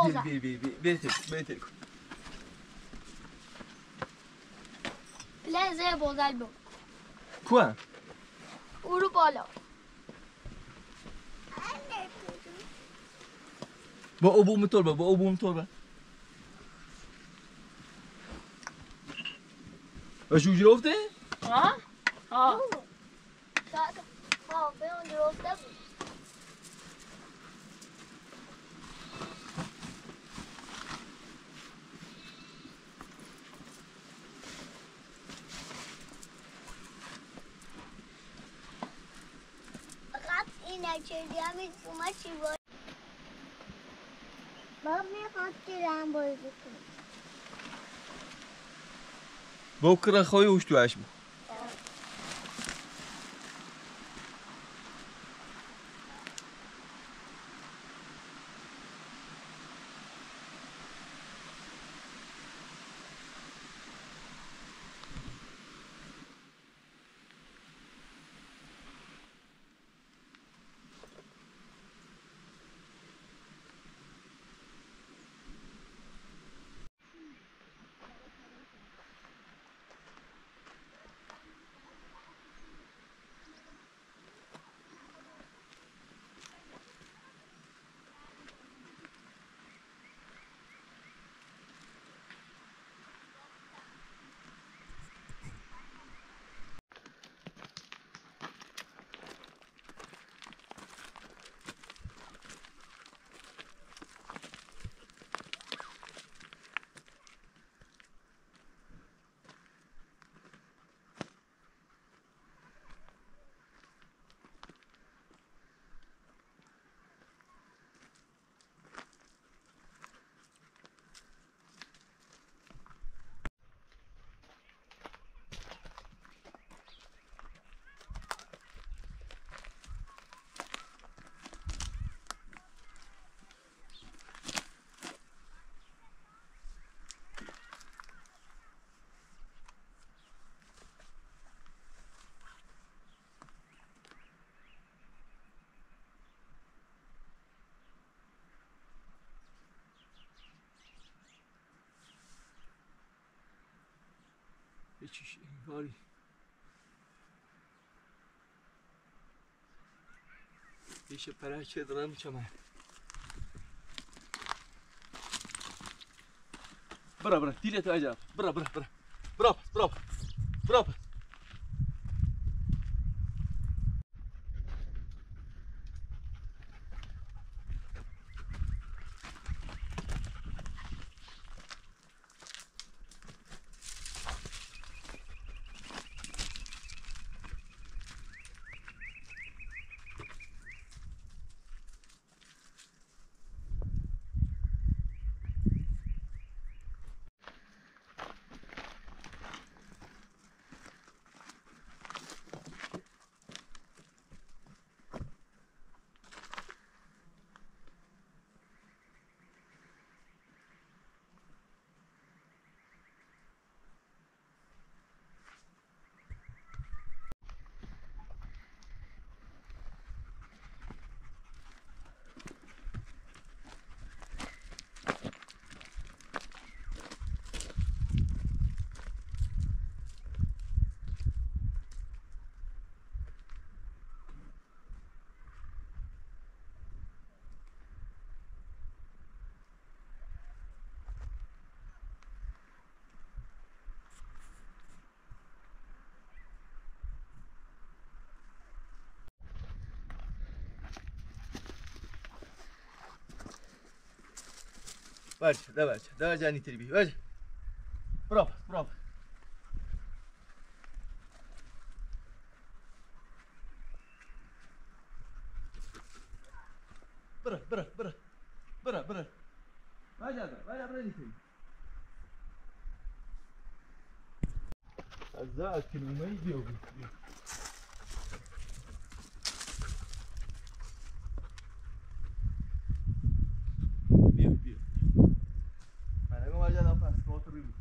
cosa? Vedi. لحظه بازل بود کوه؟ او رو بالا با عبوم تربه و شو گرفته؟ ها؟ ها شاید به اون درسته بود نکردی همین شما چی باید باب میخواد که هم بازی کنم با کرا خوی اوش تو عشم چیش اینگاری بیشه پره چه دارم چمه برا دیلت عجب برا Давай, Джани, терби. Ваджи. Браво. Бра. Ваджа, не терби. Аза, килома идёт. Бью. Ana vajja da pas, quatro minutos.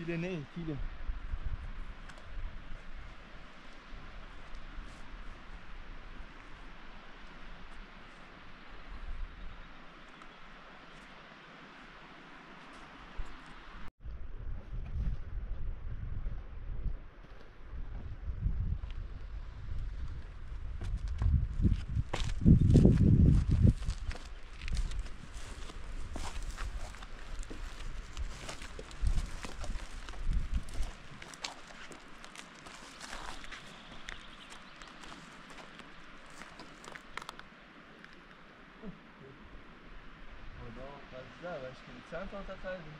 File ne? File. خدا غزه وش کنید چند تا خریدیم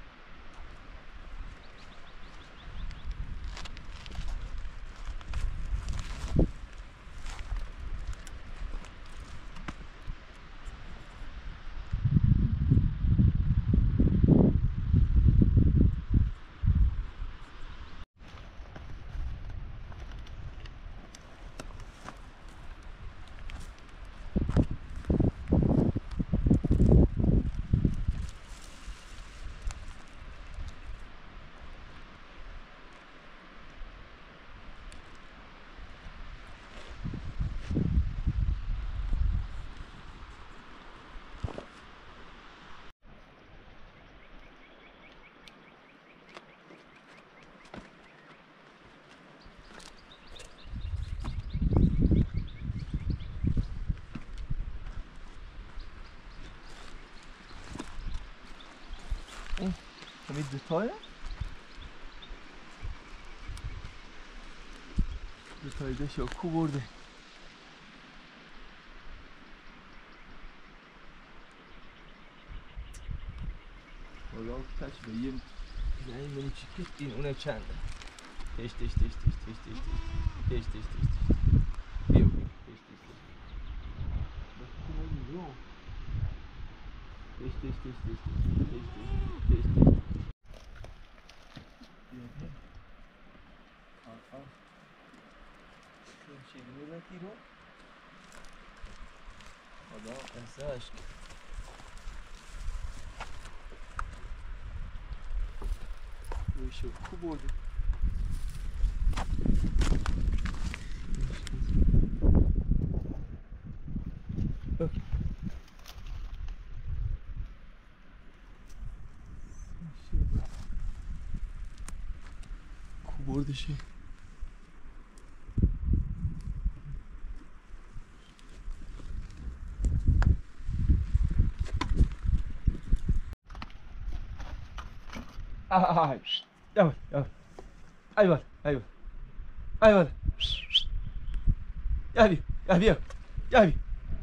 همین دوتایه؟ دوتایی داشت یا کو برده والا کچ به یه زنی منی چی که این اونه چنده تش تش تش تش تش تش تش تش تش تش بیو بیو تش تش تش بس کنم بیو تش تش تش تش تش تش تش تش تش شیرینی بکی رو خدا قصهش رویشو کو برده کو بردشه آی يلا يلا ايوه ايوه ايوه يا بي يا بي يا بي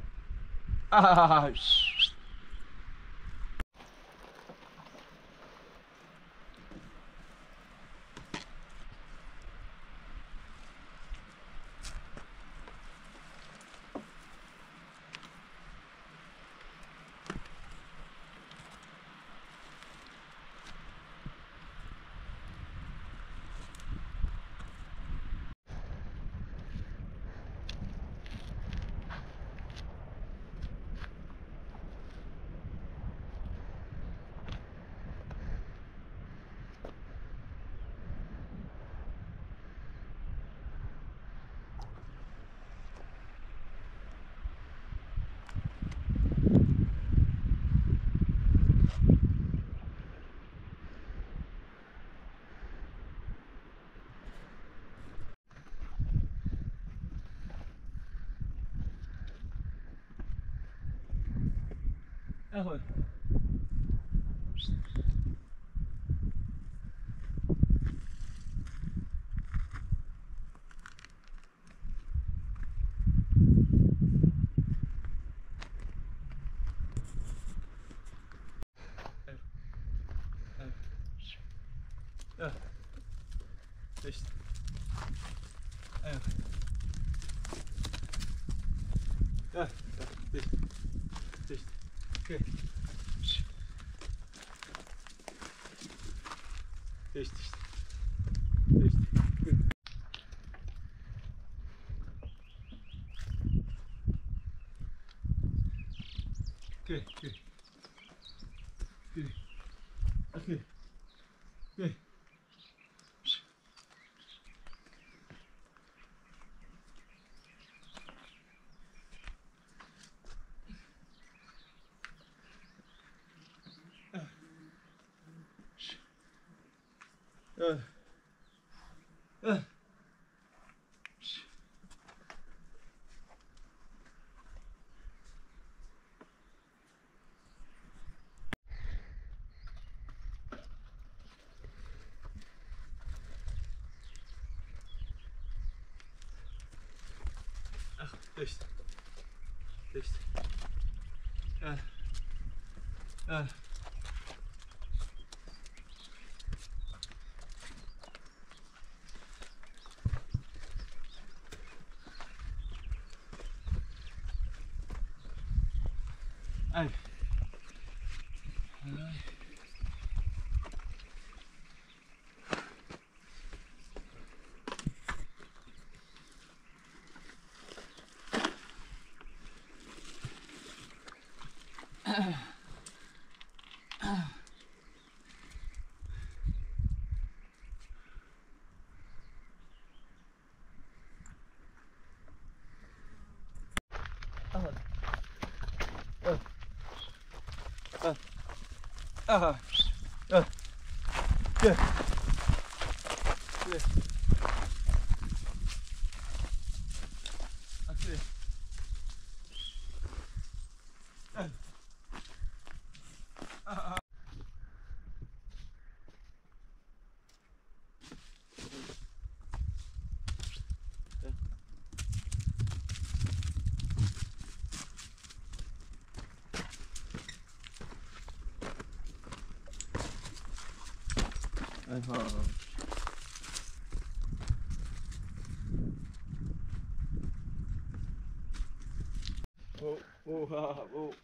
اهو تشت ايوه تشت تشت اوكي تشت تشت تشت اوكي اوكي اوكي اوكي دشت دشت Ay. Aha. Gel. Gel. Gel. Gel. Gel. Aha. Aha. Oh, oh, ha, oh.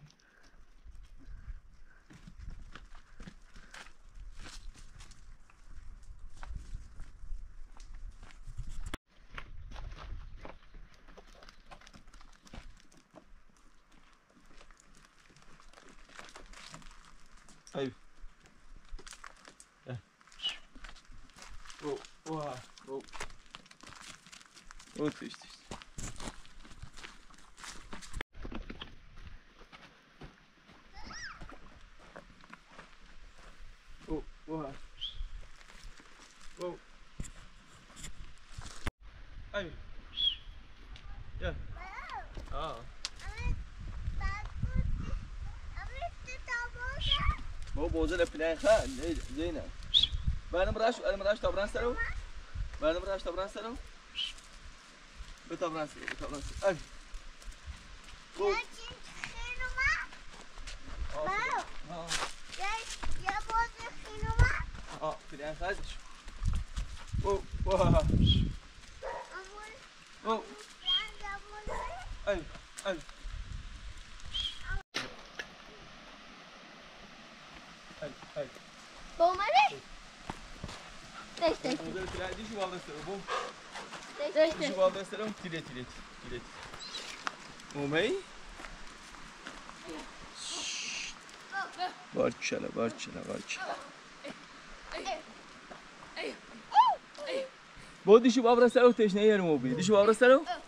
Aí. É. Oh, oh, ha, oh. Oh, triste. Oh, oh, ha. Oh. Aí. Yeah. Ah. بابا بوزه پلن خال زينة انا مراش طبران سرو انا مراش طبران سرو بطبران سرو اي پلن خالش او واه او اي اي اي Bomari? Deste. Deixa o Alda ser bom. Deste. Deixa o Alda ser tire. Momei? Barçala. Bom, deixa o Alda ser o texto nem era um obi. Deixa o Alda ser o.